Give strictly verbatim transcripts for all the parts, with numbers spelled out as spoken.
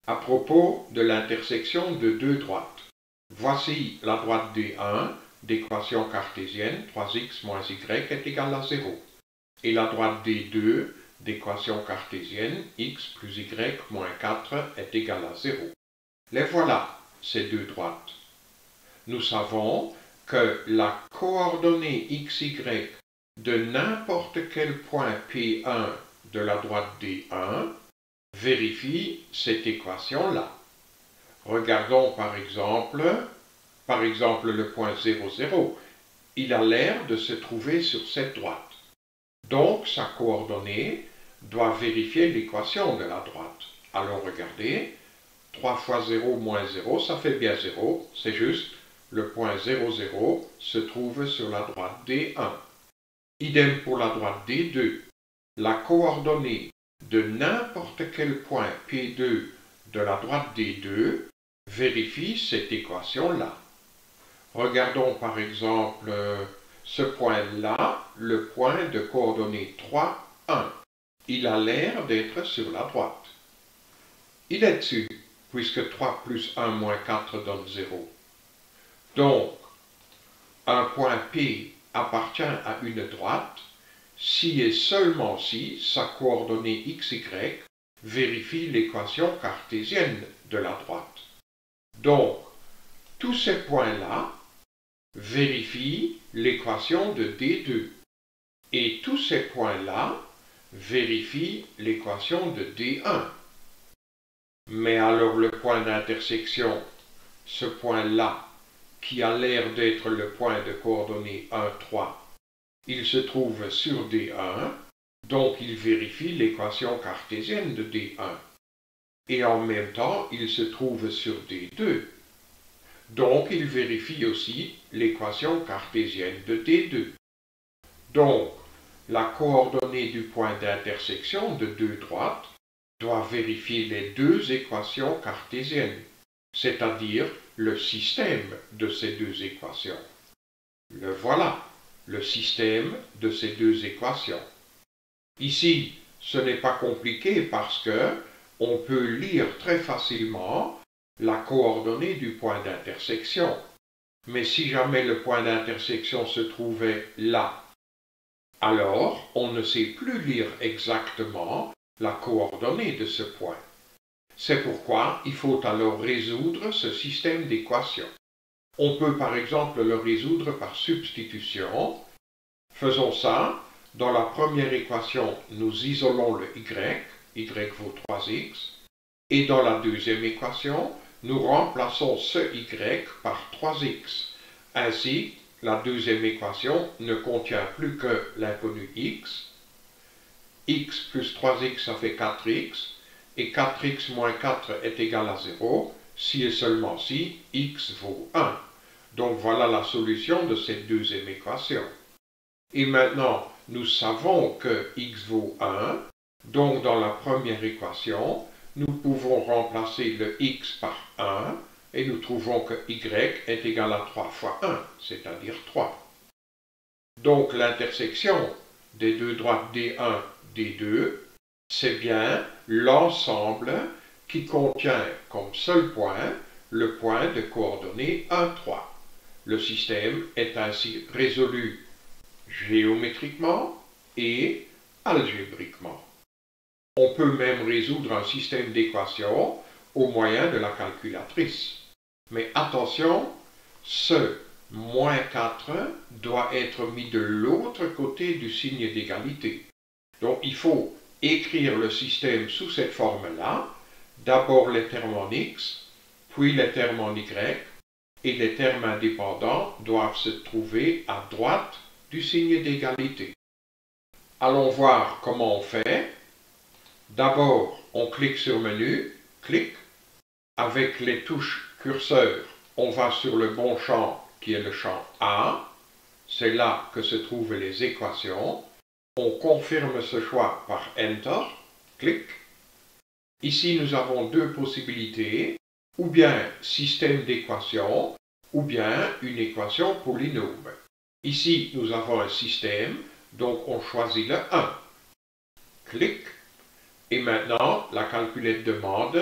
À propos de l'intersection de deux droites, voici la droite D un d'équation cartésienne trois x moins y est égal à zéro et la droite D deux d'équation cartésienne x plus y moins quatre est égal à zéro. Les voilà, ces deux droites. Nous savons que la coordonnée xy de n'importe quel point P un de la droite D un vérifie cette équation-là. Regardons par exemple, par exemple le point zéro, zéro. Il a l'air de se trouver sur cette droite. Donc sa coordonnée doit vérifier l'équation de la droite. Allons regarder. trois fois zéro moins zéro, ça fait bien zéro, c'est juste. Le point zéro, zéro se trouve sur la droite D un. Idem pour la droite D deux. La coordonnée de n'importe quel point P deux de la droite D deux vérifie cette équation-là. Regardons par exemple ce point-là, le point de coordonnée trois, un. Il a l'air d'être sur la droite. Il est dessus, puisque trois plus un moins quatre donne zéro. Donc, un point P appartient à une droite si et seulement si sa coordonnée xy vérifie l'équation cartésienne de la droite. Donc, tous ces points-là vérifient l'équation de D deux. Et tous ces points-là vérifient l'équation de D un. Mais alors le point d'intersection, ce point-là, qui a l'air d'être le point de coordonnée un, trois, il se trouve sur D un, donc il vérifie l'équation cartésienne de D un. Et en même temps, il se trouve sur D deux. Donc il vérifie aussi l'équation cartésienne de D deux. Donc, la coordonnée du point d'intersection de deux droites doit vérifier les deux équations cartésiennes, c'est-à-dire le système de ces deux équations. Le voilà, le système de ces deux équations. Ici, ce n'est pas compliqué parce que on peut lire très facilement la coordonnée du point d'intersection. Mais si jamais le point d'intersection se trouvait là, alors on ne sait plus lire exactement la coordonnée de ce point. C'est pourquoi il faut alors résoudre ce système d'équations. On peut par exemple le résoudre par substitution. Faisons ça. Dans la première équation, nous isolons le y, y vaut trois x. Et dans la deuxième équation, nous remplaçons ce y par trois x. Ainsi, la deuxième équation ne contient plus que l'inconnu x. X plus trois x, ça fait quatre x. Et quatre x moins quatre est égal à zéro, si et seulement si x vaut un. Donc voilà la solution de cette deuxième équation. Et maintenant, nous savons que x vaut un, donc dans la première équation, nous pouvons remplacer le x par un, et nous trouvons que y est égal à trois fois un, c'est-à-dire trois. Donc l'intersection des deux droites D un, D deux, c'est bien l'ensemble qui contient comme seul point le point de coordonnée un, trois. Le système est ainsi résolu géométriquement et algébriquement. On peut même résoudre un système d'équations au moyen de la calculatrice. Mais attention, ce moins quatre doit être mis de l'autre côté du signe d'égalité. Donc il faut écrire le système sous cette forme-là, d'abord les termes en x, puis les termes en y, et les termes indépendants doivent se trouver à droite du signe d'égalité. Allons voir comment on fait. D'abord, on clique sur Menu, clic. Avec les touches curseur, on va sur le bon champ qui est le champ A. C'est là que se trouvent les équations. On confirme ce choix par Enter, clic. Ici, nous avons deux possibilités, ou bien système d'équations, ou bien une équation polynôme. Ici, nous avons un système, donc on choisit le un. Clic. Et maintenant, la calculette demande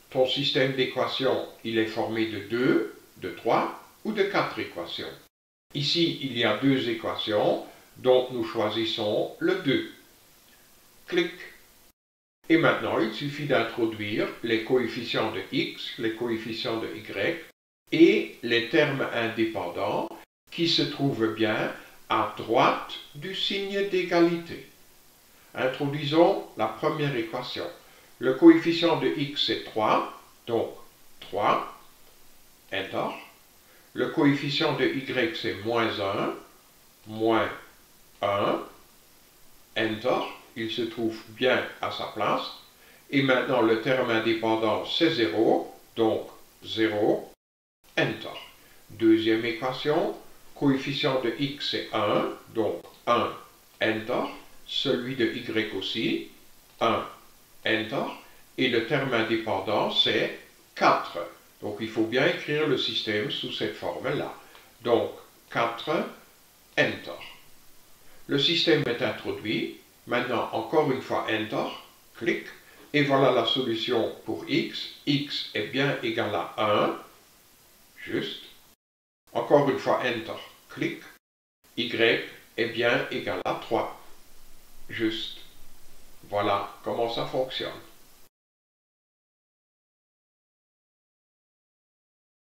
ton système d'équations, il est formé de deux, de trois ou de quatre équations. Ici, il y a deux équations, donc nous choisissons le deux. Clic. Et maintenant, il suffit d'introduire les coefficients de x, les coefficients de y et les termes indépendants qui se trouvent bien à droite du signe d'égalité. Introduisons la première équation. Le coefficient de x est trois, donc trois, enter. Le coefficient de y c'est moins un, moins un, enter. Il se trouve bien à sa place. Et maintenant le terme indépendant c'est zéro, donc zéro, enter. Deuxième équation, coefficient de x c'est un, donc un, enter. Celui de y aussi, un, enter. Et le terme indépendant c'est quatre. Donc il faut bien écrire le système sous cette forme-là. Donc quatre, enter. Le système est introduit. Maintenant, encore une fois, enter, clic. Et voilà la solution pour x. X est bien égal à un. Juste. Encore une fois, enter, clic. Y est bien égal à trois. Juste. Voilà comment ça fonctionne.